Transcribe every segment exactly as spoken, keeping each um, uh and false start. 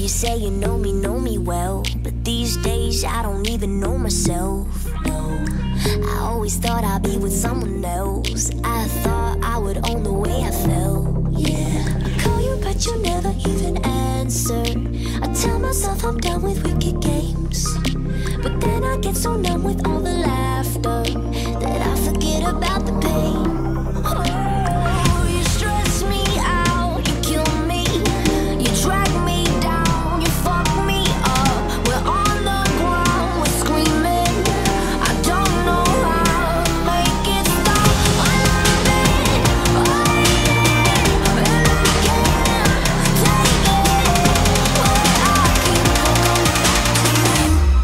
you say you know me, know me well, but these days I don't even know myself. No, I always thought I'd be with someone else. I thought I would own the way I felt. Yeah, I call you but you never even answer. I tell myself I'm done with wicked games, but then I get so numb with all the laughter that I forget about the pain. Oh, you stress me out, you kill me, you drag me down, you fuck me up. We're on the ground, we're screaming. I don't know how to make it stop. I love it, oh yeah, and I can't take it. But I keep going back to you.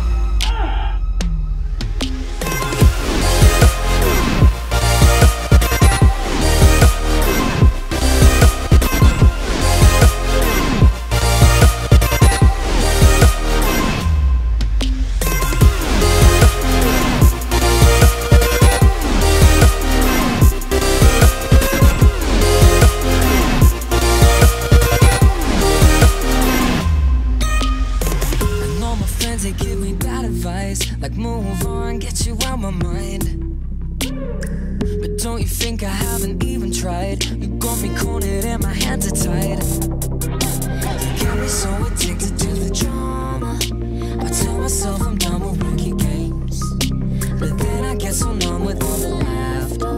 And all my friends, they give me bad advice, like move on, get you out my mind. But don't you think I haven't even tried? You got me cornered and my hands are tied. You get me so addicted to the drama. I tell myself I'm done with wicked games, but then I get so numb with all the laughter